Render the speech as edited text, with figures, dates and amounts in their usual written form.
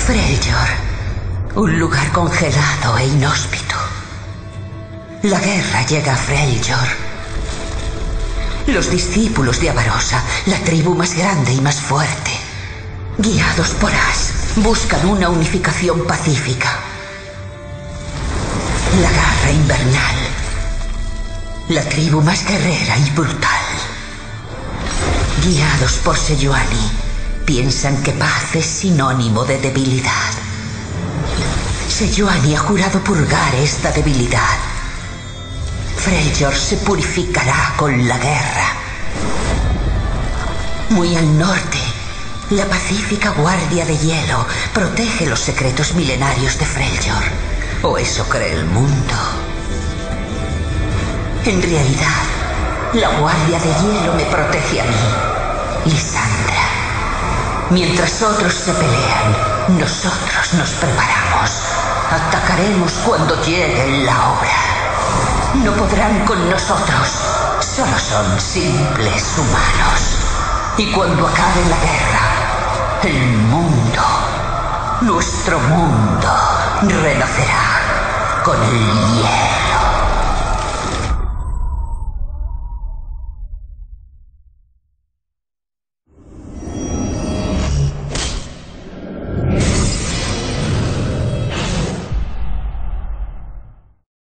Freljord, un lugar congelado e inhóspito. La guerra llega a Freljord. Los discípulos de Avarosa, la tribu más grande y más fuerte, guiados por Ash, buscan una unificación pacífica. La garra invernal, la tribu más guerrera y brutal. Guiados por Sejuani, piensan que paz es sinónimo de debilidad. Sejuani ha jurado purgar esta debilidad. Freljord se purificará con la guerra. Muy al norte, la pacífica Guardia de Hielo protege los secretos milenarios de Freljord. O eso cree el mundo. En realidad, la Guardia de Hielo me protege a mí, Lysandra. Mientras otros se pelean, nosotros nos preparamos. Atacaremos cuando llegue la hora. No podrán con nosotros. Solo son simples humanos. Y cuando acabe la guerra, el mundo, nuestro mundo, renacerá con el hielo.